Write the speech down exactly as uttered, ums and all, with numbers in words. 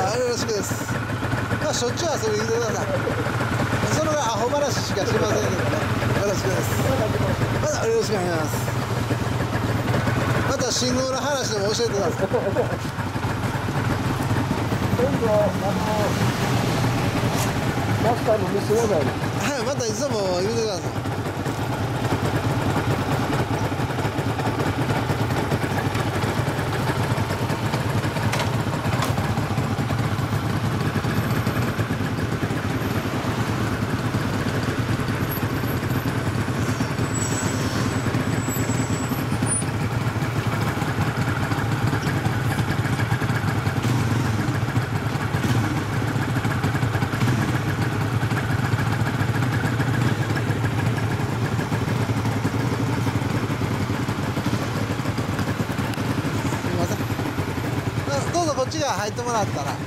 あ、よろしくです。まあしょっちゅう遊びに来てください。そのぐらいアホ話しかしませんけどね。よろしくです。まだよろしくお願いします。また信号の話でも教えてください。 今度あのマスターの見せれないの。 はい、またいつでも言うてください。どうぞこっち側入ってもらったら。